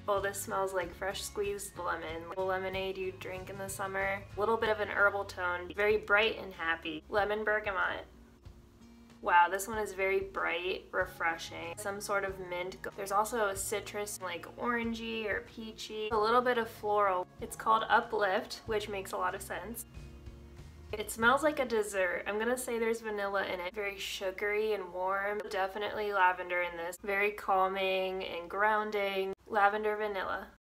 Oh, this smells like fresh squeezed lemon. The lemonade you drink in the summer. A little bit of an herbal tone. Very bright and happy. Lemon bergamot. Wow, this one is very bright, refreshing. Some sort of mint. There's also a citrus like orangey or peachy. A little bit of floral. It's called Uplift, which makes a lot of sense. It smells like a dessert. I'm gonna say there's vanilla in it. Very sugary and warm. Definitely lavender in this. Very calming and grounding. Lavender vanilla.